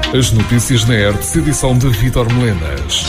As notícias na Hertz, edição de Vítor Melenas.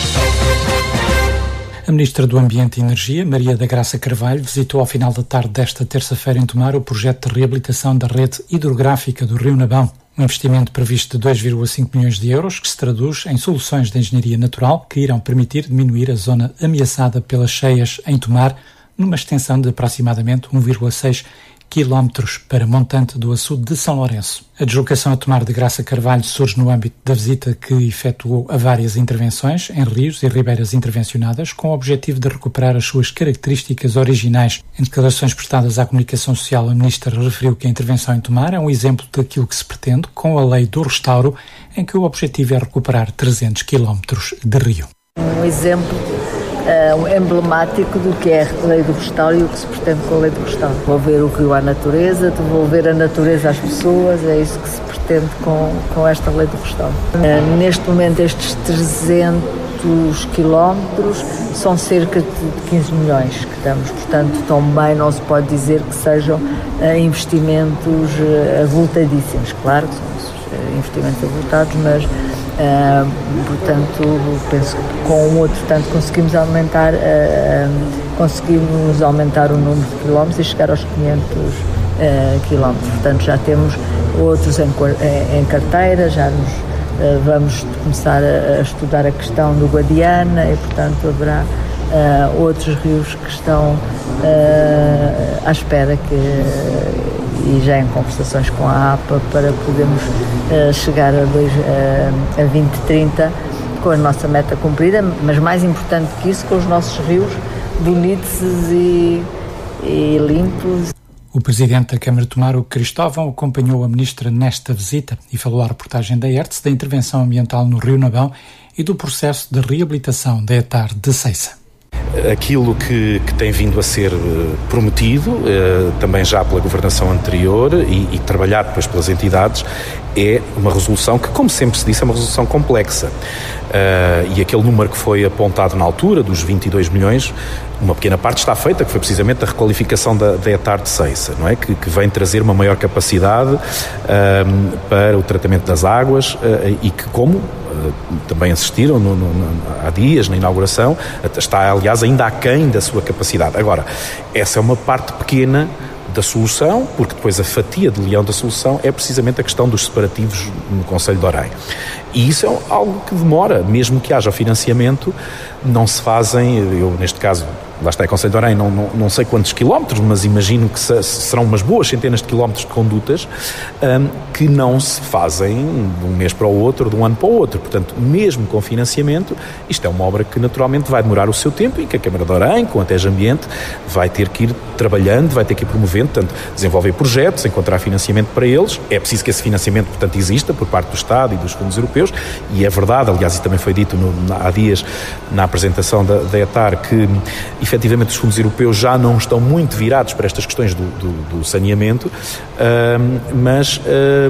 A Ministra do Ambiente e Energia, Maria da Graça Carvalho, visitou ao final da tarde desta terça-feira em Tomar o projeto de reabilitação da rede hidrográfica do Rio Nabão. Um investimento previsto de 2,5 milhões de euros que se traduz em soluções de engenharia natural que irão permitir diminuir a zona ameaçada pelas cheias em Tomar, numa extensão de aproximadamente 1,6 quilómetros para montante do açude de São Lourenço. A deslocação a Tomar de Graça Carvalho surge no âmbito da visita que efetuou a várias intervenções em rios e ribeiras intervencionadas com o objetivo de recuperar as suas características originais. Em declarações prestadas à comunicação social, a Ministra referiu que a intervenção em Tomar é um exemplo daquilo que se pretende com a Lei do Restauro, em que o objetivo é recuperar 300 quilómetros de rio. Um exemplo emblemático do que é a Lei do Restauro e o que se pretende com a Lei do Restauro. Devolver o rio à natureza, devolver a natureza às pessoas, é isso que se pretende com esta Lei do Restauro. Neste momento, estes 300 quilómetros são cerca de 15 milhões que damos, portanto, também não se pode dizer que sejam investimentos avultadíssimos. Claro que são investimentos avultados, mas portanto, penso que com o outro tanto conseguimos aumentar o número de quilómetros e chegar aos 500 quilómetros. Portanto, já temos outros em carteira, já vamos começar a estudar a questão do Guadiana e, portanto, haverá outros rios que estão à espera e já em conversações com a APA para podermos chegar a 2030 com a nossa meta cumprida, mas mais importante que isso, com os nossos rios bonitos e limpos. O Presidente da Câmara de Tomar, o Cristóvão, acompanhou a Ministra nesta visita e falou à reportagem da Hertz da intervenção ambiental no Rio Nabão e do processo de reabilitação da etar de Ceiça. Aquilo que tem vindo a ser prometido, também já pela governação anterior e trabalhado depois pelas entidades, é uma resolução que, como sempre se disse, é uma resolução complexa. E aquele número que foi apontado na altura, dos 22 milhões, uma pequena parte está feita, que foi precisamente a requalificação da etar de Ceiça, não é? Que vem trazer uma maior capacidade para o tratamento das águas e que, como também assistiram há dias na inauguração, está aliás ainda aquém da sua capacidade. Agora, essa é uma parte pequena da solução, porque depois a fatia de leão da solução é precisamente a questão dos separativos no Concelho de Orem. E isso é algo que demora, mesmo que haja o financiamento, não se fazem, eu neste caso, lá está, é Concelho de Orem, não sei quantos quilómetros, mas imagino que serão umas boas centenas de quilómetros de condutas que não se fazem de um mês para o outro, de um ano para o outro. Portanto, mesmo com financiamento, isto é uma obra que naturalmente vai demorar o seu tempo e que a Câmara de Orem, com a TEG Ambiente, vai ter que ir trabalhando, vai ter que ir promovendo, portanto, desenvolver projetos, encontrar financiamento para eles. É preciso que esse financiamento, portanto, exista por parte do Estado e dos fundos europeus, e é verdade, aliás, isso também foi dito há dias na apresentação da etar, que efetivamente os fundos europeus já não estão muito virados para estas questões do saneamento, mas,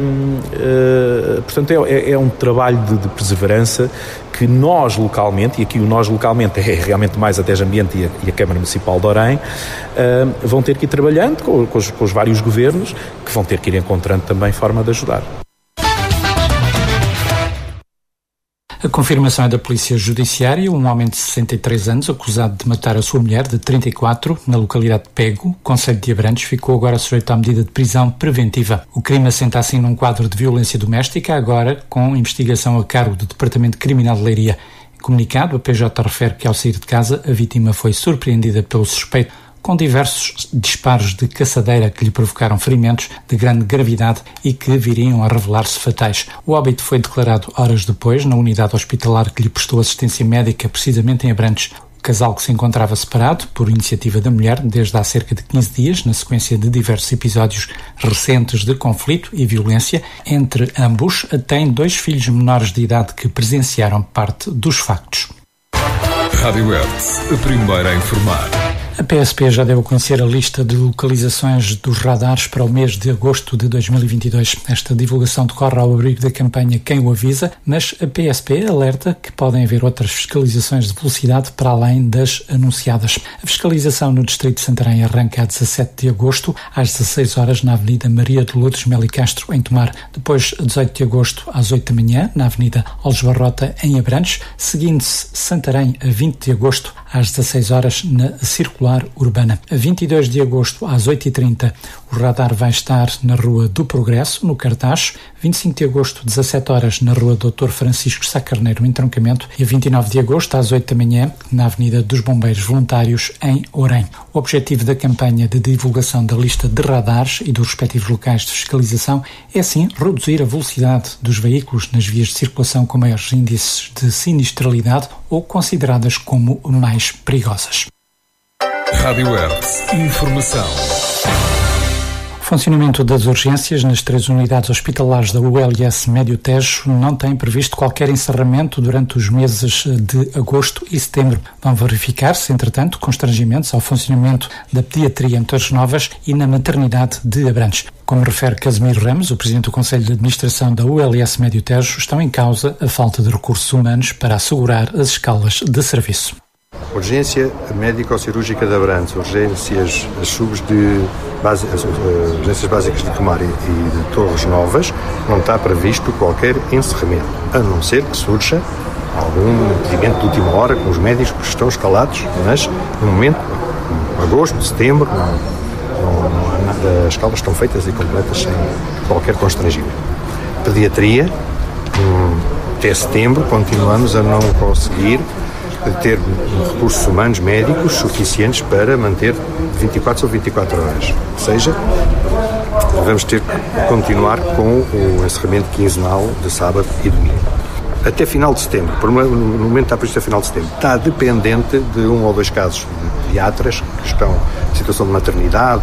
portanto, é um trabalho de perseverança que nós localmente, e aqui o nós localmente é realmente mais a TEG Ambiente e a Câmara Municipal de Orem, vão ter que ir trabalhando com os vários governos, que vão ter que ir encontrando também forma de ajudar. A confirmação é da Polícia Judiciária. Um homem de 63 anos, acusado de matar a sua mulher, de 34, na localidade de Pego, Concelho de Abrantes, ficou agora sujeito à medida de prisão preventiva. O crime assenta assim num quadro de violência doméstica, agora com investigação a cargo do Departamento Criminal de Leiria. Em comunicado, a PJ refere que ao sair de casa, a vítima foi surpreendida pelo suspeito com diversos disparos de caçadeira que lhe provocaram ferimentos de grande gravidade e que viriam a revelar-se fatais. O óbito foi declarado horas depois na unidade hospitalar que lhe prestou assistência médica, precisamente em Abrantes. O casal, que se encontrava separado por iniciativa da mulher desde há cerca de 15 dias, na sequência de diversos episódios recentes de conflito e violência entre ambos, tem 2 filhos menores de idade que presenciaram parte dos factos. Rádio Hertz, a primeira a informar. A PSP já deu a conhecer a lista de localizações dos radares para o mês de agosto de 2022. Esta divulgação decorre ao abrigo da campanha Quem o Avisa, mas a PSP alerta que podem haver outras fiscalizações de velocidade para além das anunciadas. A fiscalização no Distrito de Santarém arranca a 17 de agosto, às 16 horas, na Avenida Maria de Lourdes Melo e Castro, em Tomar. Depois, a 18 de agosto, às 8 da manhã, na Avenida Alves Barrota, em Abrantes. Seguindo-se Santarém, a 20 de agosto, às 16 horas, na Circular Urbana. A 22 de agosto, às 8h30, o radar vai estar na Rua do Progresso, no Cartaz. 25 de agosto, 17 horas, na Rua Dr. Francisco Sá Carneiro, em Entroncamento. E a 29 de agosto, às 8 da manhã, na Avenida dos Bombeiros Voluntários, em Orém. O objetivo da campanha de divulgação da lista de radares e dos respectivos locais de fiscalização é, assim, reduzir a velocidade dos veículos nas vias de circulação com maiores índices de sinistralidade ou consideradas como mais perigosas. Rádio Hertz. Informação. O funcionamento das urgências nas 3 unidades hospitalares da ULS Médio Tejo não tem previsto qualquer encerramento durante os meses de agosto e setembro. Vão verificar-se, entretanto, constrangimentos ao funcionamento da pediatria em Torres Novas e na maternidade de Abrantes. Como refere Casimiro Ramos, o Presidente do Conselho de Administração da ULS Médio Tejo, estão em causa a falta de recursos humanos para assegurar as escalas de serviço. Urgência médico-cirúrgica de Abrantes, urgências básicas de Tomar e de Torres Novas, não está previsto qualquer encerramento, a não ser que surja algum impedimento de última hora com os médicos que estão escalados, mas no momento, agosto, setembro, as escalas estão feitas e completas sem qualquer constrangimento. Pediatria, até setembro continuamos a não conseguir ter recursos humanos médicos suficientes para manter 24 sobre 24 horas. Ou seja, vamos ter que continuar com o encerramento quinzenal de sábado e domingo. Até final de setembro, no momento está previsto a final de setembro, está dependente de 1 ou 2 casos de pediatras que estão em situação de maternidade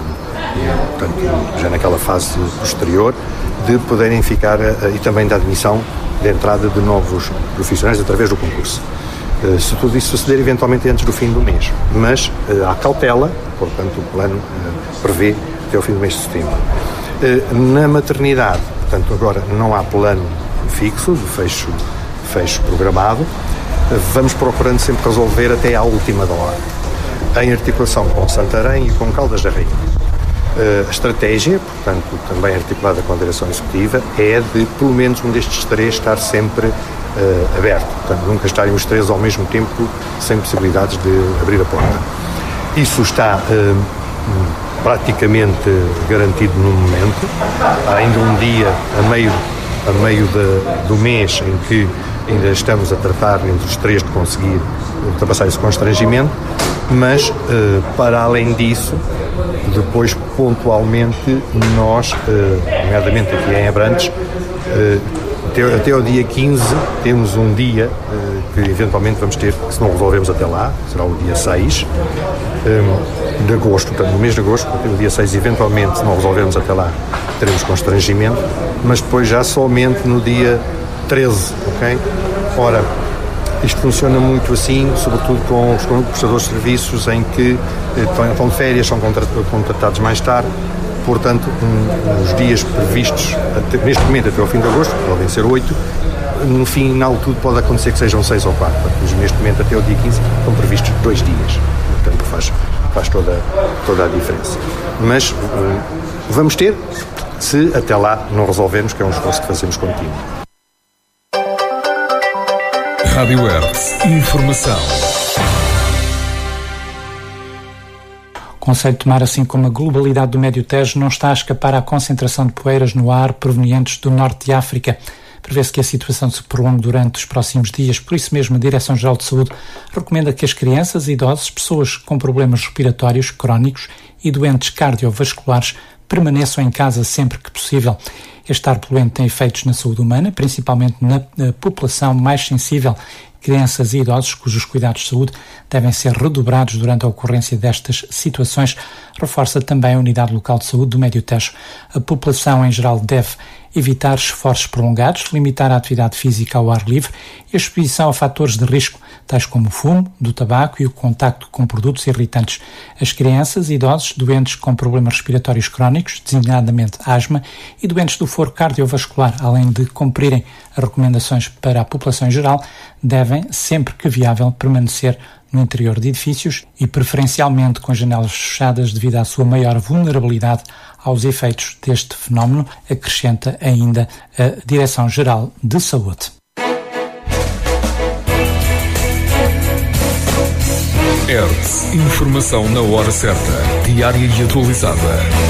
e portanto, já naquela fase posterior, de poderem ficar, e também da admissão de entrada de novos profissionais através do concurso. Se tudo isso suceder eventualmente antes do fim do mês, mas há cautela, portanto o plano prevê até o fim do mês de setembro. Na maternidade, portanto agora não há plano fixo de fecho programado, vamos procurando sempre resolver até à última da hora, em articulação com Santarém e com Caldas da Rainha. A estratégia, portanto também articulada com a direção executiva, é de pelo menos um destes 3 estar sempre aberto, portanto nunca estarem os 3 ao mesmo tempo sem possibilidades de abrir a porta. Isso está praticamente garantido no momento. Há ainda um dia a meio do mês em que ainda estamos a tratar entre os 3 de conseguir ultrapassar esse constrangimento, mas para além disso, depois pontualmente nós, nomeadamente aqui em Abrantes, até ao dia 15 temos um dia que eventualmente vamos ter, que se não resolvemos até lá, será o dia 6 de agosto, portanto no mês de agosto, até o dia 6 eventualmente, se não resolvermos até lá, teremos constrangimento, mas depois já somente no dia 13, ok? Ora, isto funciona muito assim, sobretudo com os prestadores de serviços em que estão de férias, são contratados mais tarde. Portanto, os dias previstos, neste momento até ao fim de agosto, podem ser 8, no final tudo pode acontecer que sejam 6 ou 4, mas neste momento até o dia 15 estão previstos 2 dias, portanto faz toda a diferença. Mas vamos ter, se até lá não resolvermos, que é um esforço que fazemos contínuo. Rádio Hertz. Informação. O Conselho de Tomar, assim como a globalidade do Médio Tejo, não está a escapar à concentração de poeiras no ar provenientes do norte de África. Prevê-se que a situação se prolongue durante os próximos dias. Por isso mesmo, a Direção-Geral de Saúde recomenda que as crianças, idosos, pessoas com problemas respiratórios crónicos e doentes cardiovasculares permaneçam em casa sempre que possível. Este ar poluente tem efeitos na saúde humana, principalmente na população mais sensível, crianças e idosos, cujos cuidados de saúde devem ser redobrados durante a ocorrência destas situações, reforça também a Unidade Local de Saúde do Médio Tejo. A população em geral deve evitar esforços prolongados, limitar a atividade física ao ar livre e a exposição a fatores de risco, tais como o fumo, do tabaco e o contacto com produtos irritantes. As crianças, idosos, doentes com problemas respiratórios crónicos, designadamente asma, e doentes do foro cardiovascular, além de cumprirem as recomendações para a população em geral, devem, sempre que viável, permanecer no interior de edifícios e preferencialmente com janelas fechadas devido à sua maior vulnerabilidade aos efeitos deste fenómeno, acrescenta ainda a Direção-Geral de Saúde. ERTE. Informação na hora certa, diária e atualizada.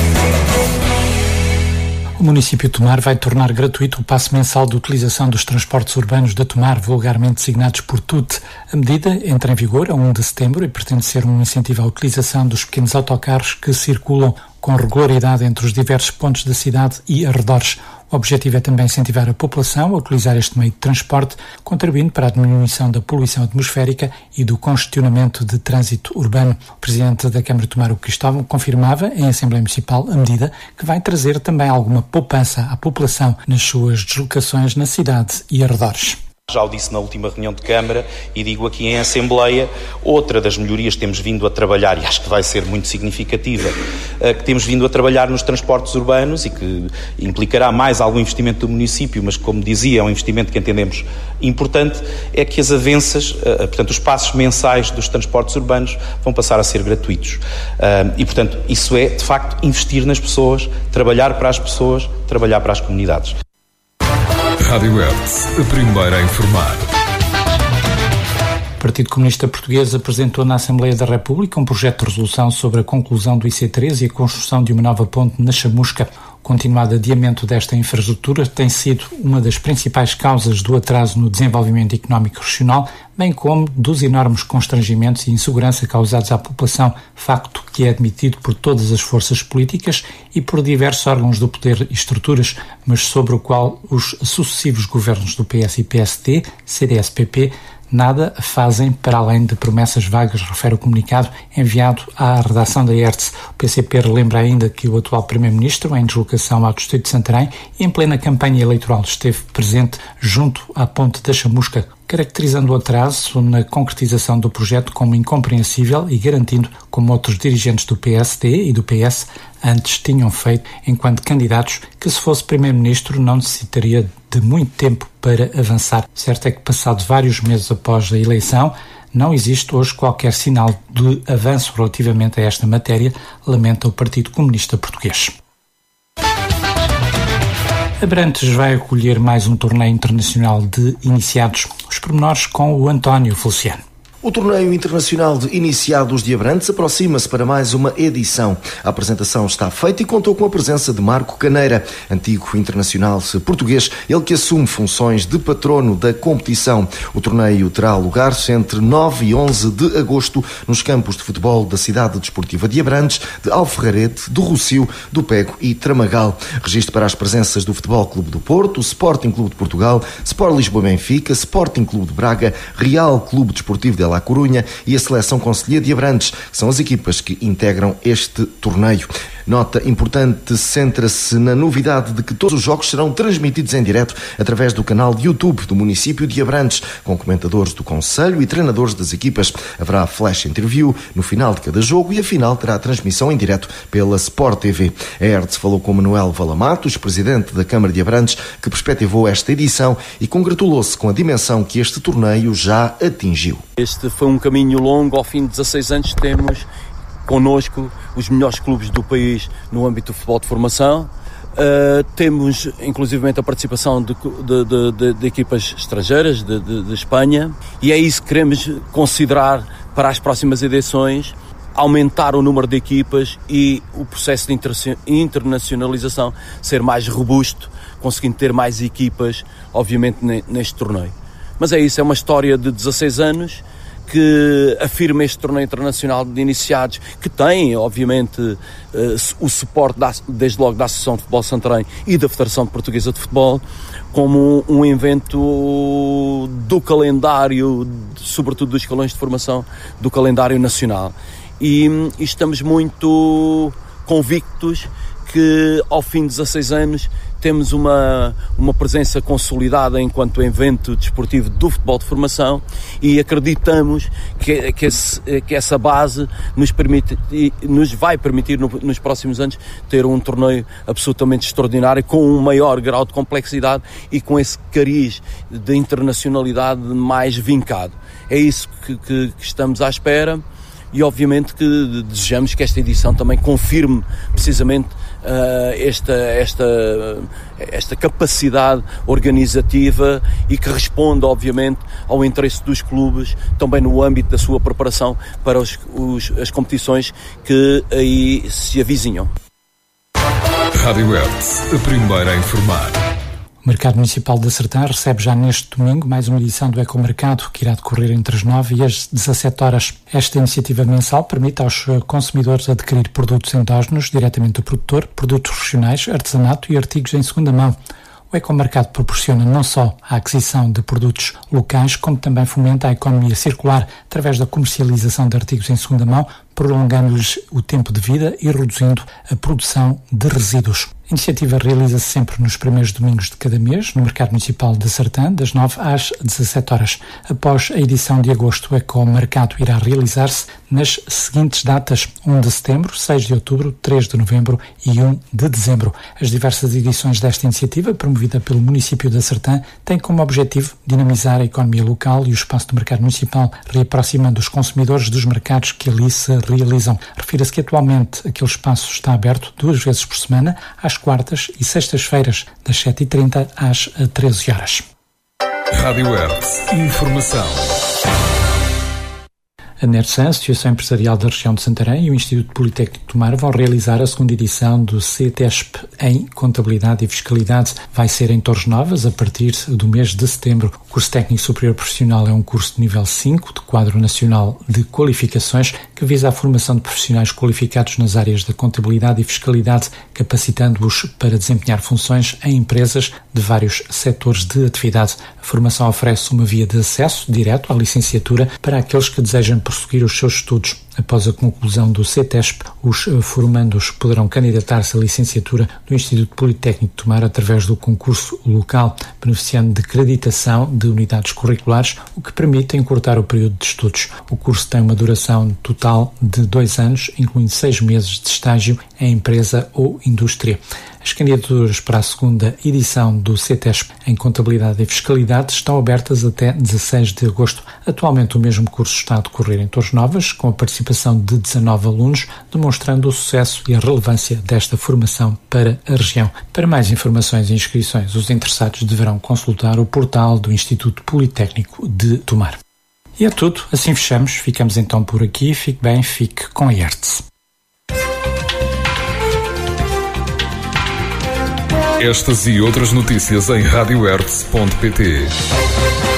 O município de Tomar vai tornar gratuito o passe mensal de utilização dos transportes urbanos da Tomar, vulgarmente designados por TUT. A medida entra em vigor a 1 de setembro e pretende ser um incentivo à utilização dos pequenos autocarros que circulam com regularidade entre os diversos pontos da cidade e arredores. O objetivo é também incentivar a população a utilizar este meio de transporte, contribuindo para a diminuição da poluição atmosférica e do congestionamento de trânsito urbano. O presidente da Câmara de Tomar, Hugo Cristóvão, confirmava em Assembleia Municipal a medida que vai trazer também alguma poupança à população nas suas deslocações na cidade e arredores. Já o disse na última reunião de Câmara e digo aqui em Assembleia, outra das melhorias que temos vindo a trabalhar, e acho que vai ser muito significativa, que temos vindo a trabalhar nos transportes urbanos e que implicará mais algum investimento do município, mas como dizia, é um investimento que entendemos importante, é que as avanças, portanto os passos mensais dos transportes urbanos vão passar a ser gratuitos. E portanto isso é de facto investir nas pessoas, trabalhar para as pessoas, trabalhar para as comunidades. Rádio ERTE, a primeira a informar. O Partido Comunista Português apresentou na Assembleia da República um projeto de resolução sobre a conclusão do IC3 e a construção de uma nova ponte na Chamusca. O continuado adiamento desta infraestrutura tem sido uma das principais causas do atraso no desenvolvimento económico regional, bem como dos enormes constrangimentos e insegurança causados à população, facto que é admitido por todas as forças políticas e por diversos órgãos do poder e estruturas, mas sobre o qual os sucessivos governos do PS e PSD, CDS-PP, nada fazem para além de promessas vagas, refere o comunicado enviado à redação da ERTE. O PCP relembra ainda que o atual Primeiro-Ministro, em deslocação ao Distrito de Santarém e em plena campanha eleitoral, esteve presente junto à ponte da Chamusca, caracterizando o atraso na concretização do projeto como incompreensível e garantindo, como outros dirigentes do PSD e do PS antes tinham feito enquanto candidatos, que se fosse Primeiro-Ministro não necessitaria de muito tempo para avançar. Certo é que, passados vários meses após a eleição, não existe hoje qualquer sinal de avanço relativamente a esta matéria, lamenta o Partido Comunista Português. Abrantes vai acolher mais um torneio internacional de iniciados. Os pormenores com o António Feliciano. O torneio internacional de iniciados de Abrantes aproxima-se para mais uma edição. A apresentação está feita e contou com a presença de Marco Caneira, antigo internacional português, ele que assume funções de patrono da competição. O torneio terá lugar entre 9 e 11 de agosto nos campos de futebol da cidade desportiva de Abrantes, de Alferrarete, do Rossio, do Pego e Tramagal. Registro para as presenças do Futebol Clube do Porto, Sporting Clube de Portugal, Sport Lisboa Benfica, Sporting Clube de Braga, Real Clube Desportivo de La Corunha e a Seleção Concelhia de Abrantes, que são as equipas que integram este torneio. Nota importante centra-se na novidade de que todos os jogos serão transmitidos em direto através do canal de YouTube do município de Abrantes, com comentadores do concelho e treinadores das equipas. Haverá flash interview no final de cada jogo e a final terá transmissão em direto pela Sport TV. A ERTE falou com Manuel Valamatos, presidente da Câmara de Abrantes, que perspectivou esta edição e congratulou-se com a dimensão que este torneio já atingiu. Este foi um caminho longo. Ao fim de 16 anos temos connosco os melhores clubes do país no âmbito do futebol de formação. Temos inclusivamente a participação de equipas estrangeiras de Espanha, e é isso que queremos considerar para as próximas edições, aumentar o número de equipas e o processo de internacionalização ser mais robusto, conseguindo ter mais equipas, obviamente, neste torneio. Mas é isso, é uma história de 16 anos que afirma este torneio internacional de iniciados, que tem, obviamente, o suporte desde logo da Associação de Futebol Santarém e da Federação Portuguesa de Futebol, como um evento do calendário, sobretudo dos escalões de formação, do calendário nacional. E estamos muito convictos que ao fim de 16 anos temos uma presença consolidada enquanto evento desportivo do futebol de formação, e acreditamos que essa base nos vai permitir nos próximos anos ter um torneio absolutamente extraordinário, com um maior grau de complexidade e com esse cariz de internacionalidade mais vincado. É isso que estamos à espera. E obviamente que desejamos que esta edição também confirme precisamente esta capacidade organizativa e que responda obviamente ao interesse dos clubes também no âmbito da sua preparação para as competições que aí se avizinham. Rádio Hertz, a primeira a informar. O Mercado Municipal de Sertã recebe já neste domingo mais uma edição do Ecomercado, que irá decorrer entre as 9 e as 17 horas. Esta iniciativa mensal permite aos consumidores adquirir produtos endógenos diretamente do produtor, produtos regionais, artesanato e artigos em segunda mão. O Ecomercado proporciona não só a aquisição de produtos locais, como também fomenta a economia circular através da comercialização de artigos em segunda mão, prolongando-lhes o tempo de vida e reduzindo a produção de resíduos. A iniciativa realiza-se sempre nos primeiros domingos de cada mês, no Mercado Municipal de Sertã, das 9 às 17 horas. Após a edição de agosto, o Ecomercado irá realizar-se nas seguintes datas: 1 de setembro, 6 de outubro, 3 de novembro e 1 de dezembro. As diversas edições desta iniciativa, promovida pelo município de Sertã, têm como objetivo dinamizar a economia local e o espaço do Mercado Municipal, reaproximando os consumidores dos mercados que ali se realizam. Refira-se que atualmente aquele espaço está aberto 2 vezes por semana, às quartas e sextas-feiras, das 7h30 às 13 horas. Rádio Hertz, informação. A NERSAN, a Associação Empresarial da Região de Santarém, e o Instituto Politécnico de Tomar vão realizar a segunda edição do CETESP em Contabilidade e Fiscalidade. Vai ser em Torres Novas a partir do mês de setembro. O curso técnico superior profissional é um curso de nível 5 de quadro nacional de qualificações que visa a formação de profissionais qualificados nas áreas da contabilidade e fiscalidade, capacitando-os para desempenhar funções em empresas de vários setores de atividade. A formação oferece uma via de acesso direto à licenciatura para aqueles que desejam prosseguir os seus estudos. Após a conclusão do CETESP, os formandos poderão candidatar-se à licenciatura do Instituto Politécnico de Tomar através do concurso local, beneficiando de acreditação de unidades curriculares, o que permite encurtar o período de estudos. O curso tem uma duração total de 2 anos, incluindo 6 meses de estágio em empresa ou indústria. As candidaturas para a segunda edição do CETESP em Contabilidade e Fiscalidade estão abertas até 16 de agosto. Atualmente o mesmo curso está a decorrer em Torres Novas, com a participação de 19 alunos, demonstrando o sucesso e a relevância desta formação para a região. Para mais informações e inscrições, os interessados deverão consultar o portal do Instituto Politécnico de Tomar. E é tudo, assim fechamos. Ficamos então por aqui. Fique bem, fique com a Hertz. Estas e outras notícias em radiohertz.pt.